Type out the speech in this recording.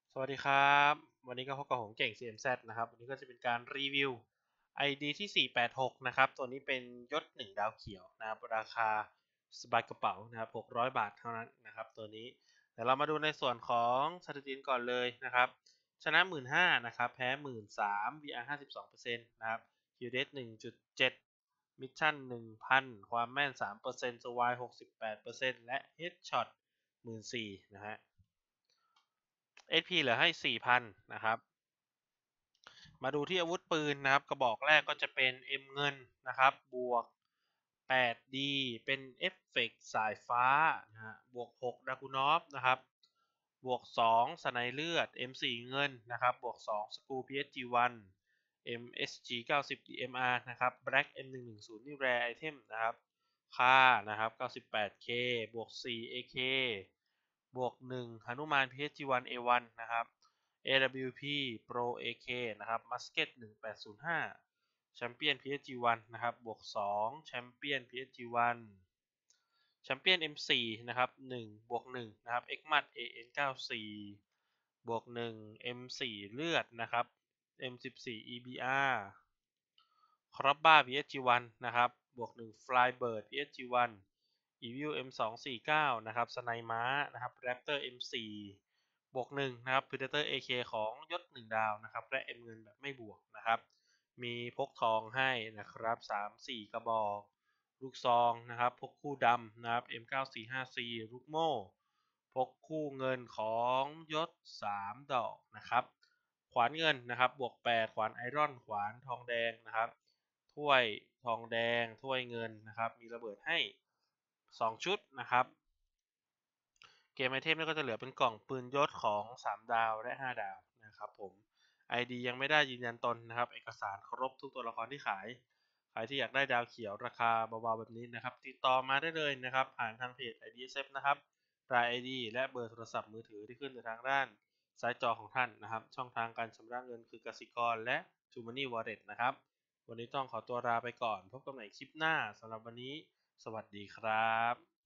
สวัสดีครับวันนี้ก็พบกับผมเก่ง CMZ นะครับวันนี้ก็จะเป็นการรีวิว ID ที่486นะครับตัวนี้เป็นยศ1ดาวเขียวนะครับราคาสบายกระเป๋านะครับ600บาทเท่านั้นนะครับตัวนี้เดี๋ยวเรามาดูในส่วนของสถิติก่อนเลยนะครับชนะ 15,000นะครับแพ้ 13,000 VR 52%นะครับ QDS 1.7มิชชั่น 1,000 ความแม่น 3% Survive 68%และ Headshot 14,000นะฮะ HP เหลือให้ 4,000 นะครับมาดูที่อาวุธปืนนะครับกระบอกแรกก็จะเป็น M เงินนะครับบวก 8D เป็นเอฟเฟกต์สายฟ้านะฮะบวก 6 ดากูนอฟนะครับบวก 2 สไนเลือด M4 เงินนะครับบวก 2 สกู PSG1 MSG 90 DMR นะครับ Black M110 นี่ Rare Item นะครับค่านะครับ 98K บวก 4 AK บวก 1 หนุมาน PSG1 A1 นะครับ AWP Pro AK นะครับ Musket 1805แชมเปี้ยน PSG1 นะครับบวก 2 แชมเปี้ยน PSG1 แชมเปี้ยน M4 นะครับ1บวก 1 นะครับ XMAT AN94 บวก 1 M4 เลือดนะครับ M14 EBR ครอบบ้า PSG1 นะครับบวก 1 Flybird PSG1 Evil M249 นะครับสไนม้านะครับ Raptor M4 บวก 1 นะครับ Predator AK ของยศ 1 ดาวนะครับและ M เงินแบบไม่บวกนะครับมีพกทองให้นะครับ 3-4 กระบอกลูกซองนะครับพกคู่ดำนะครับ M945C ลูกโม่พกคู่เงินของยศ 3 ดอกนะครับขวานเงินนะครับบวก 8 ขวานไอรอนขวานทองแดงนะครับถ้วยทองแดงถ้วยเงินนะครับมีระเบิดให้ 2 ชุดนะครับเกมไอเทมก็จะเหลือเป็นกล่องปืนยศของ3ดาวและ5ดาวนะครับผม ID ยังไม่ได้ยืนยันตนนะครับเอกสารครบทุกตัวละครที่ขายใครที่อยากได้ดาวเขียวราคาเบาๆแบบนี้นะครับติดต่อมาได้เลยนะครับผ่านทางเพจ IDSF นะครับราย ID และเบอร์โทรศัพท์มือถือที่ขึ้นอยู่ทางด้านซ้ายจอของท่านนะครับช่องทางการชำระเงินคือกสิกรและ TrueMoney Wallet นะครับวันนี้ต้องขอตัวลาไปก่อนพบกันใหม่คลิปหน้าสำหรับวันนี้สวัสดีครับ